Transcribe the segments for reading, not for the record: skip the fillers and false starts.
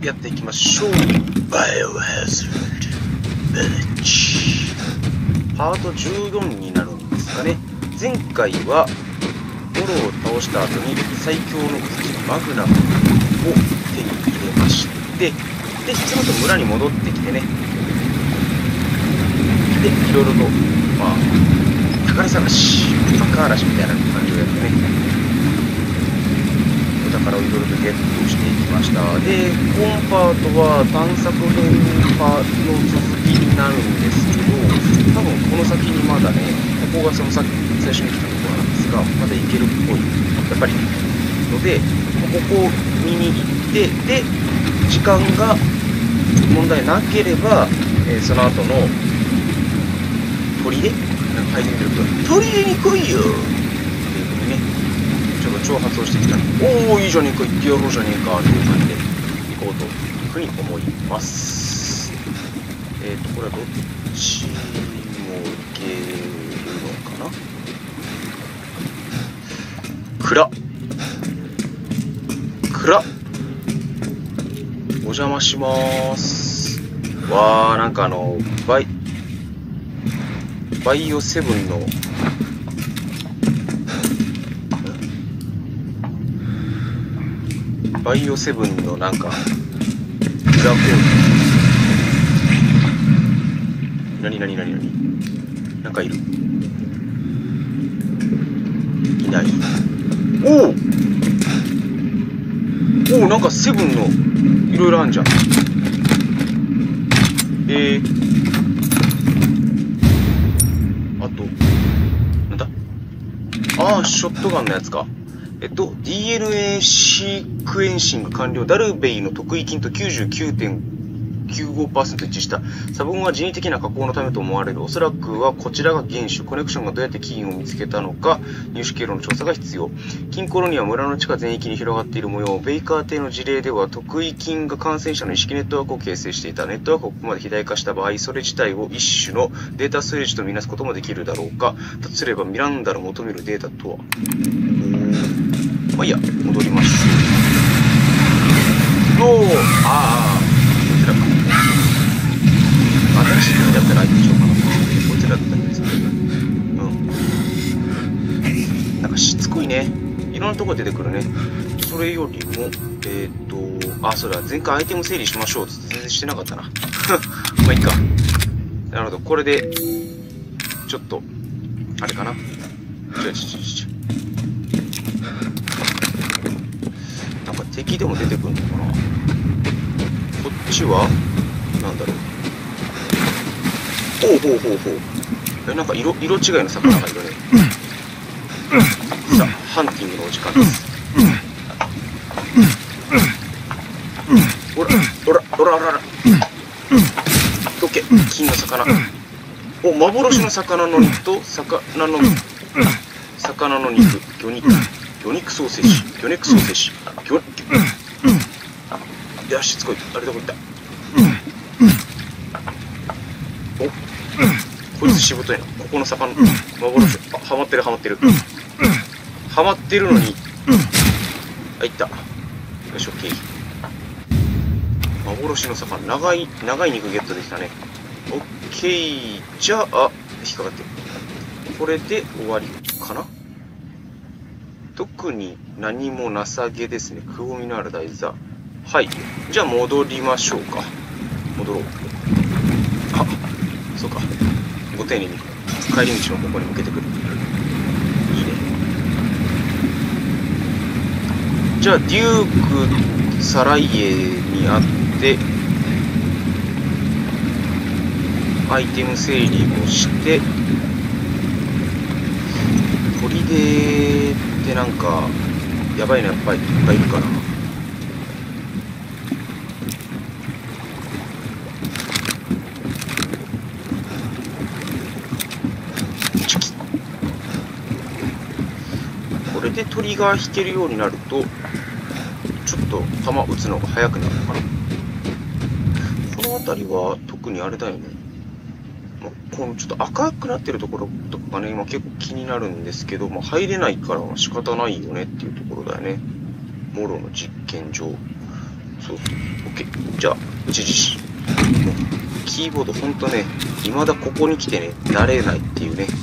やっていきましょう。バイオハザードビレッジパート14になるんですかね。前回はボロを倒した後に最強の武器マグナムを手に入れまして、でその後村に戻ってきてね、でいろいろと宝探し、赤嵐みたいな感じをやってね、お宝をいろいろとゲットしていきました。で今パートは探索編の続きになるんですけど、多分この先にまだね、ここがその最初に来たところなんですが、まだ行けるっぽいやっぱりので、ここを見に行って、で時間が問題なければ、その後の砦、配信すると砦に来いよっていう風にね、ちょっと挑発をしてきたんで、おおいいじゃねえか、行ってやろうじゃねえかっていう感じで行こうというふうに思います。これはどっちも行けるのかな。蔵お邪魔しまーす。わー、なんかバイオセブンのなんか裏コード、何なんかいる、いない。おお、なんかセブンのいろいろあんじゃん。あとなんだ、ショットガンのやつか。DNA シークエンシング完了。ダルベイの特異菌と 99.95% 一致した。差分は人為的な加工のためと思われる。おそらくはこちらが原種。コネクションがどうやって菌を見つけたのか、入手経路の調査が必要。菌コロニーは村の地下全域に広がっている模様。ベイカー邸の事例では、特異菌が感染者の意識ネットワークを形成していた。ネットワークをここまで肥大化した場合、それ自体を一種のデータストレージとみなすこともできるだろうか。だとすれば、ミランダの求めるデータとは。まあいいや、戻りましょう。こちらか。新しい国だったら相手にしようかな。こちらだったんですけど、なんかしつこいね。いろんなところ出てくるね。それよりも、それは前回アイテム整理しましょうって全然してなかったな。まあいいか。なるほど、これで、ちょっと、あれかな。なんか敵でも出てくるのかな。こっちはなんだろう。なんか色違いの魚がいるね。さあ、ハンティングのお時間です。おら。オッケー、金の魚。幻の魚の肉と魚の肉、魚肉ソーセージ。いや、しつこい。あれどこ行った。こいつしぶといな。ここの魚、幻。ハマってる。ハマってるのに。いった。よし、オッケー。幻の魚。長い肉ゲットできたね。オッケー。じゃあ、引っかかってる。これで終わりかな。特に何もなさげですね。くぼみのある台座。はい。じゃあ戻りましょうか。戻ろう。そうか。ご丁寧に帰り道のここに向けてくる。いいね。じゃあデューク・サライエに会ってアイテム整理をして、砦ってなんかやばいのいっぱいいるかな。これでトリガー引けるようになるとちょっと弾撃つのが速くなるのかな。この辺りは特にあれだよね。このちょっと赤くなってるところとかね、今結構気になるんですけど、入れないから仕方ないよねっていうところだよね。モロの実験場。 そう。OK。じゃあ、打ち実施。もう、キーボードほんとね、未だここに来てね、慣れないっていうね。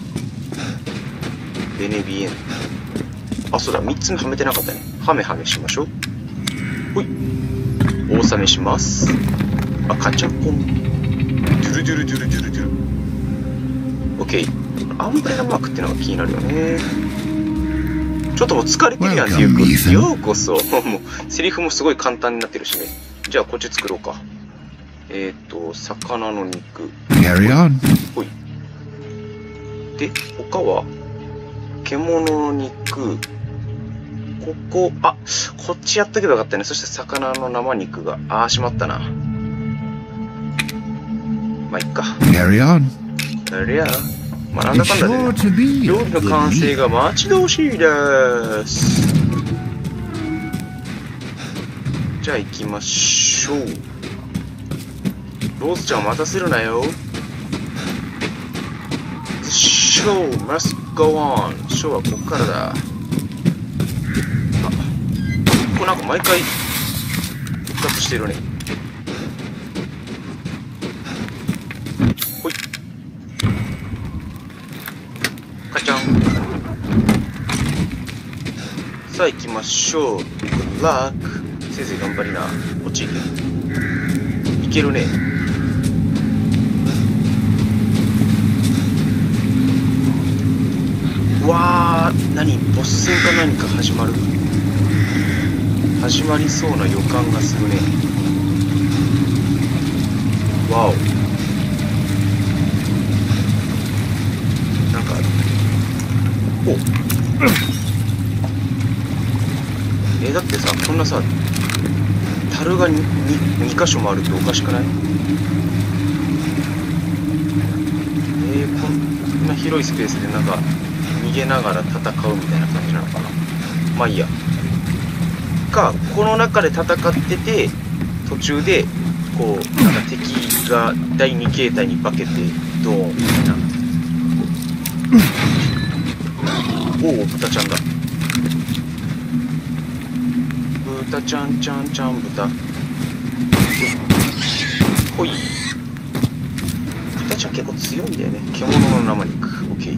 ベネビエン。あ、そうだ、3つ目はめてなかったね。はめはめしましょう。ほい。お納めします。あ、カチャポン。ドゥルドゥルドゥルドゥルドゥル。OK。アンブレラマークってのが気になるよね。ちょっともう疲れてるやん、デューク。ようこそ。もう、セリフもすごい簡単になってるしね。じゃあ、こっち作ろうか。魚の肉。 Carry on. ほい。で、他は獣の肉。ここ、あ、こっちやっとけばよかったね。そして魚の生肉が、しまったな。まあ、いっか。 Carry on. ありゃ。まあ、なんだかんだで、ね、料理の完成が待ち遠しいです。じゃあ行きましょう。ローズちゃんを待たせるなよ。The show must go on。ショーはこっからだ。あ、ここなんか毎回復活してるね。ほい。カチャン。さあ行きましょう。Good luck。先生頑張りな。こっち行け。いけるね。わー、何ボス戦か何か始まる。始まりそうな予感がするね。わお。なんかある。お。だってさ、こんなさ、樽が 2箇所もあるっておかしくない？こんな広いスペースでなんか逃げながら戦うみたいな感じなのかな。まあいいや。この中で戦ってて、途中でこうなんか敵が第2形態に化けてドーンみたいな。おお、豚ちゃんだ。豚ちゃんちゃんちゃん豚。ほい。豚ちゃん結構強いんだよね。獣の生肉。オッケー。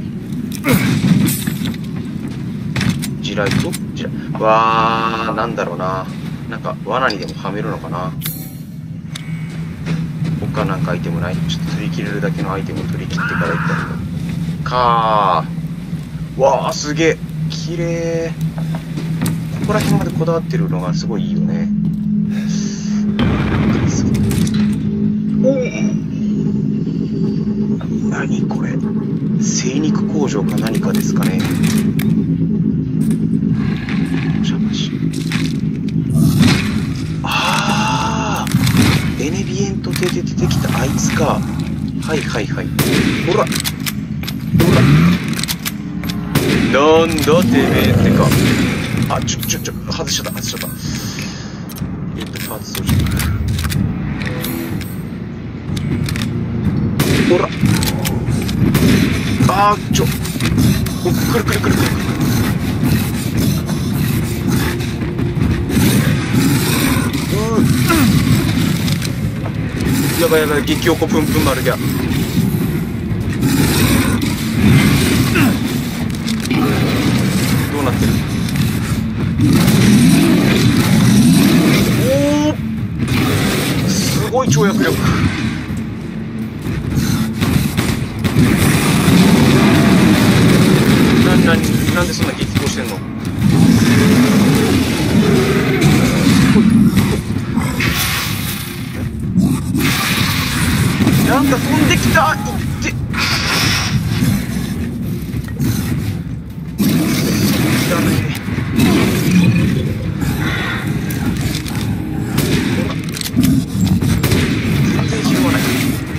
地雷と地雷。わー、なんだろうな。なんか罠にでもはめるのかな。他なんかアイテムない？ちょっと取り切れるだけのアイテムを取り切ってから行ったんだ。かー。わー、すげえ。綺麗。ここら辺までこだわってるのがすごいいいよね。何これ、精肉工場か何かですかね。しゃまし。ベネビエントで出てきたあいつか。はいはいはい。ほらほら、なんだてめえってか。あ、外しちゃった、外しちゃった。パーツ装置。ほら。くるくるくるくる。やばいやばい、激おこプンプン丸ギャ。どうなってる？おお、すごい跳躍力。なんでそんな激高してんの？なんか飛んできた。いって。ダメ。全然ひるまない。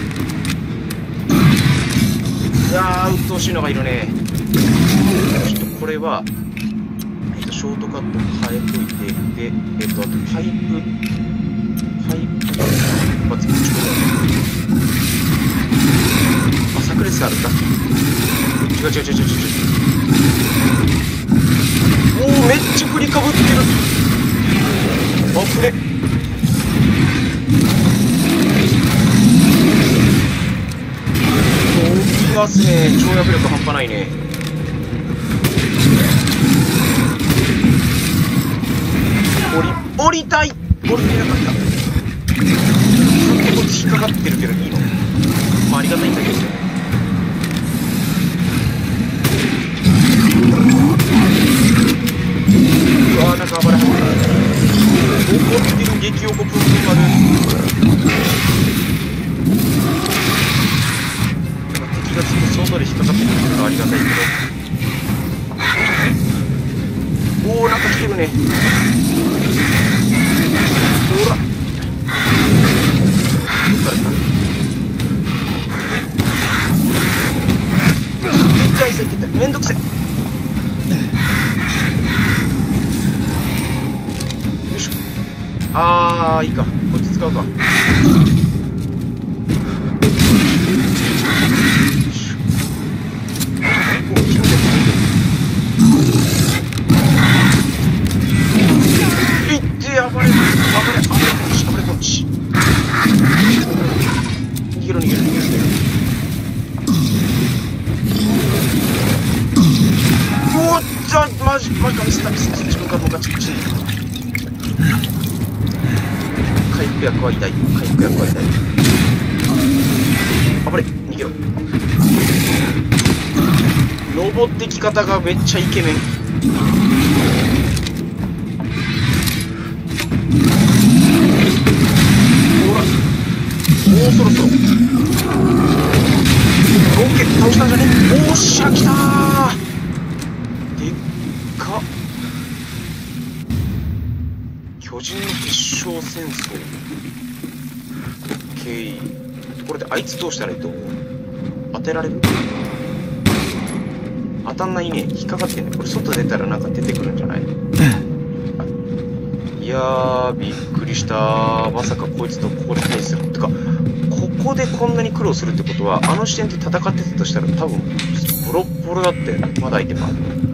いやー、鬱陶しいのがいるね。ちょっとこれは、ショートカット変えといて、で、あとパイプバツちょっと炸裂あるんだ。違う。おお、めっちゃ振りかぶってる。あ、これいますね。跳躍力半端ないね。降りたい。降りれなかった。こっち引っかかってるけどいいの。まあありがたいんだけどね。うわー、なんか暴れ始めた。怒ってる激おこプンプン丸。敵がずっと外で引っかかってくるのがありがたいけど。おお、なんか来てるね。ほら。どっから来た。めんどくせえ。よいしょ。あー、いいか。こっち使うか。いってやばれ。暴れこっち。逃げろ。マジか、ミスった自分からもガチガチ。回復薬は痛い。あばれ、逃げろ。登ってき方がめっちゃイケメン。ほら、もうそろそろ。オッケー、倒したんじゃね。おっしゃ、来たー。巨人の結晶戦争。オッケー。これであいつどうしたらいいと思う？当てられる？当たんないね。引っかかってんね。これ外出たらなんか出てくるんじゃない？いやー、びっくりしたー。まさかこいつとここで対する。てか、ここでこんなに苦労するってことは、あの視点で戦ってたとしたら多分ボロッボロだったよね。まだ相手もある。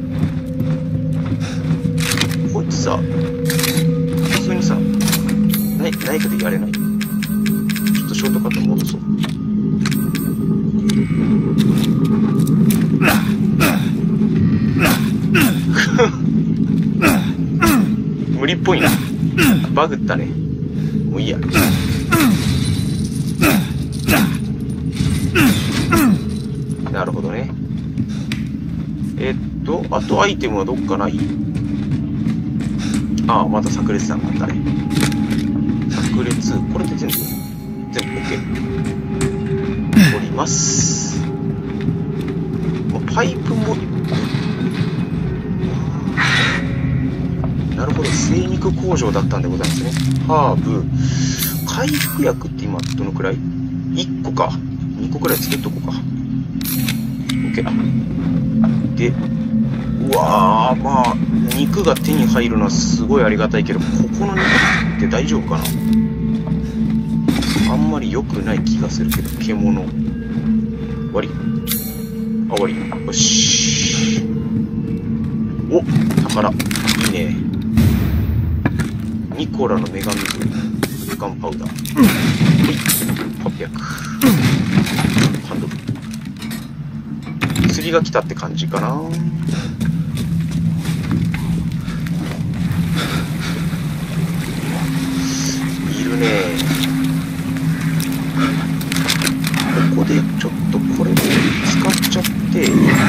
こいつさ、普通にさ、ナイフでやれない？ちょっとショートカット戻そう。無理っぽいな。バグったね。もういいや。なるほどね。あとアイテムはどっかない？ああ、また炸裂弾があったね。炸裂、これで全部 OK。降ります。パイプも、なるほど、精肉工場だったんでございますね。ハーブ、回復薬って今どのくらい？ 1 個か。2個くらいつけとこうか。OK。で、うわー、まあ、肉が手に入るのはすごいありがたいけど、ここの肉って大丈夫かな？あんまり良くない気がするけど、獣。終わり？あ、終わり。よし。お、宝。いいね。ニコラの女神水。ガンパウダー。はい。800。ハンドル。釣りが来たって感じかな。いるね。ここでちょっとこれを使っちゃって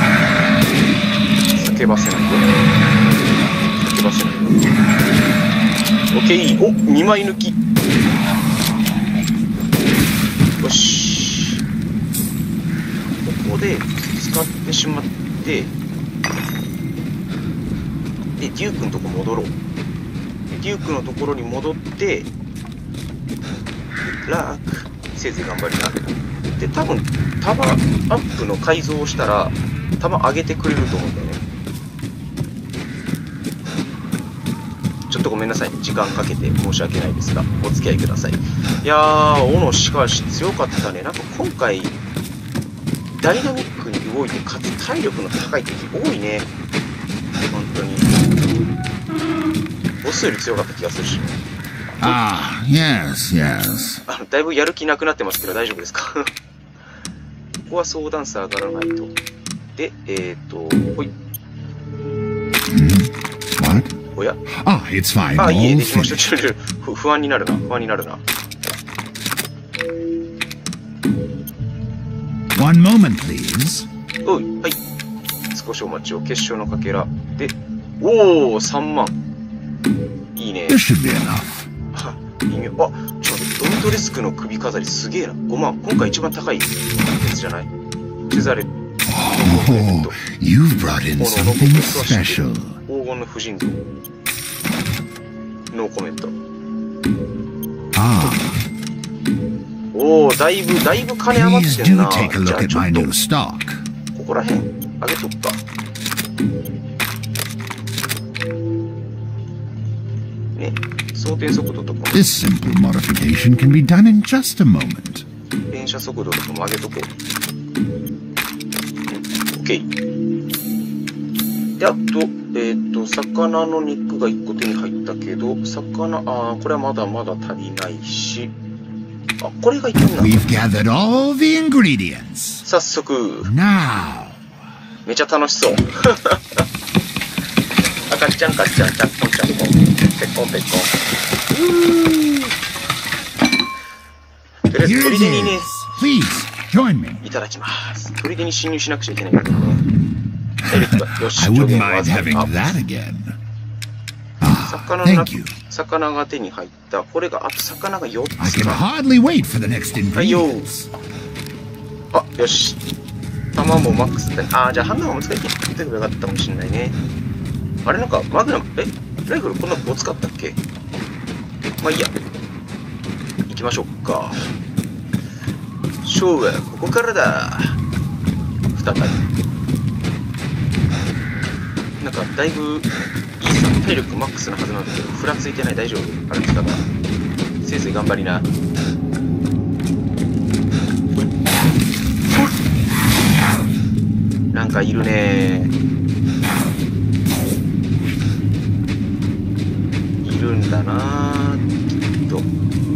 叫ばせないオッケー。お、2枚抜き。よし、ここで使ってしまって、でデュークのとこ戻ろう。デュークのところに戻ってラーク、せいぜい頑張りな。で、多分弾アップの改造をしたら弾上げてくれると思うんだよね。ちょっとごめんなさいね、時間かけて申し訳ないですがお付き合いください。いやー、斧しかし強かったね。なんか今回ダイナミックに動いて、かつ体力の高い敵多いね。本当にボスより強かった気がするし。 Ah, yes, yes. だいぶやる気なくなってますけど大丈夫ですか？ここは相談数上がらないと。で、ほい。 What? おや Ah, it's fine. あ、いえ、 All できました。 finished. 不安になるな。不安になるな。 One moment, please. おい、はい。少しお待ちを。結晶のかけら。で、おー、3万。いいね。 This should be enough. あ、人形。あ、ちょっと待って、ドミトレスクの首飾りすげえな。5万。今回一番高いやつじゃない？チェザレ。 Oh, you've brought in something special. 黄金の婦人像。ノーコメント。 Ah, おー、だいぶ金余 please ってん do な。 take a じゃ look あ at ちょ my っと、 new stock. ここら辺、上げとくか。ね、装填速度とかも、 This simple modification can be done in just a moment. 連射速度とかも上げとこう。OK。で、あと、魚の肉が1個手に入ったけど、これはまだまだ足りないし、あ、これがいけんな。 We've gathered all the ingredients. 早速、 Now, めちゃ楽しそう。あかっちゃんかっちゃん、ちゃっこんちゃっこん。ぺっこんぺっこん。とりあえず、 here 砦 it にね、 is. Please, join me. いただきます。砦に侵入しなくちゃいけないからね。体力が、よし、 I 上 wouldn't 限 mind わず having か。 that again. Ah, 魚の thank 中 you. 魚が手に入った。これが、あと魚が4 I つ can か。 hardly wait for the next はいよ ingredients. あ、よし。弾もマックスで。あー、じゃあハンガーも使い切ってくればよかったかもしれないね。あれなんか、マグナム、ライフルこんな5使ったっけ？まあいいや。行きましょうか。勝負はここからだ。再び。なんか、だいぶ、いいさ、体力マックスのはずなんだけど、ふらついてない、大丈夫？歩き方。せいぜい頑張りな。なんかいるね。いるんだなー、きっと。い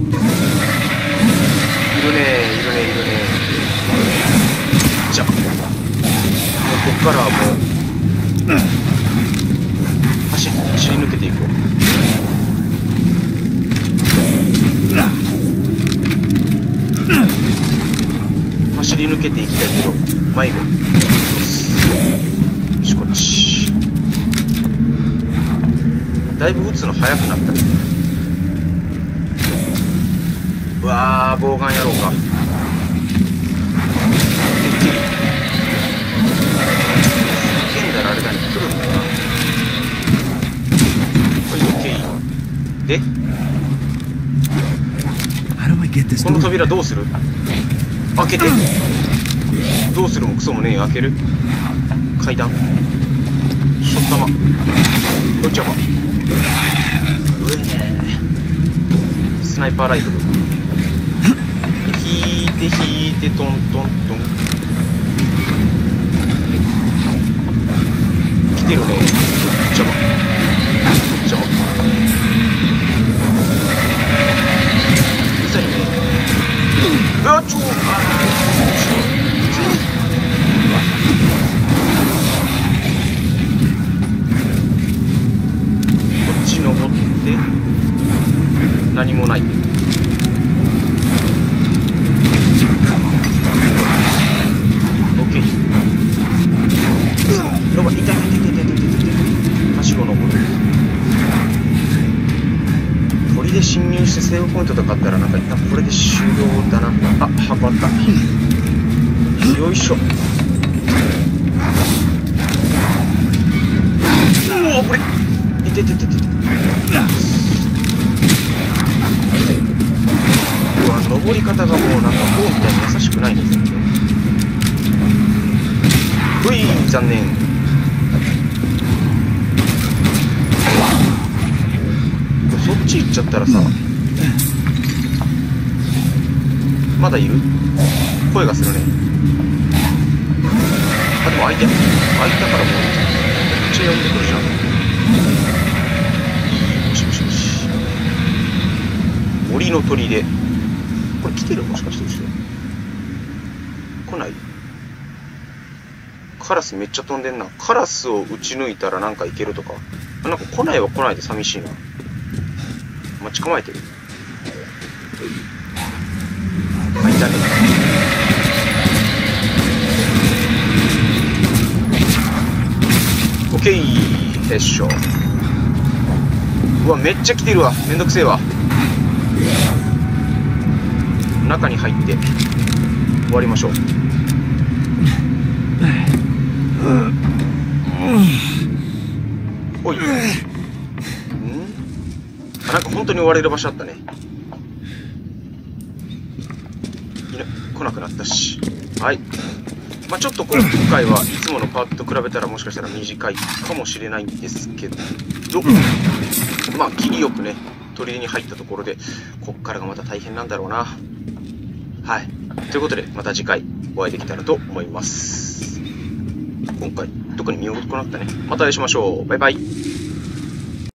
るね。じゃあ、もうこっからはもう、走り抜けていこう。走り抜けていきたいけど、迷子。よし、こっち。だいぶ撃つの速くなったね。うわー、ボウガンやろうか。叫んだらあれだね、来るんだな。これ OK。で、 How do I get this この door? 扉どうする？開けて。どうするもクソもねえ、開ける。階段。しょったま。どっちゃま。うえー。スナイパーライフル。引いてトントントン。来てるね。どっちゃま。どっちゃま。うざいね。あっちょー。こっち登って何もない。オッケー。登る。痛い。はしご登る。鳥で侵入してセーブポイントとかあったらなんか一旦これで終了だな。あ、箱あった。よいしょ。おお、これ。いて。うわ、登り方がもうなんかこうみたいに優しくないね、全然。うい、残念。そっち行っちゃったらさ、まだいる？声がするね。あ、でも開いたからもうめっちゃ呼んでくるじゃん。もし。 森の砦。これ来てる？もしかして後ろ。来ない？カラスめっちゃ飛んでんな。カラスを撃ち抜いたらなんかいけるとか。なんか来ないは来ないで寂しいな。待ち構えてる。あ、いたね。オッケー。よいしょ。うわ、めっちゃ来てるわ。めんどくせえわ。中に入って終わりましょう。おい。あ、なんか本当に終われる場所あったね。来なくなったし。はい。まあちょっと今回はいつものパートと比べたらもしかしたら短いかもしれないんですけど、まあ切りよくね、砦に入ったところで、こっからがまた大変なんだろうな。はい。ということで、また次回お会いできたらと思います。今回、特に見事くなったね。またお会いしましょう。バイバイ。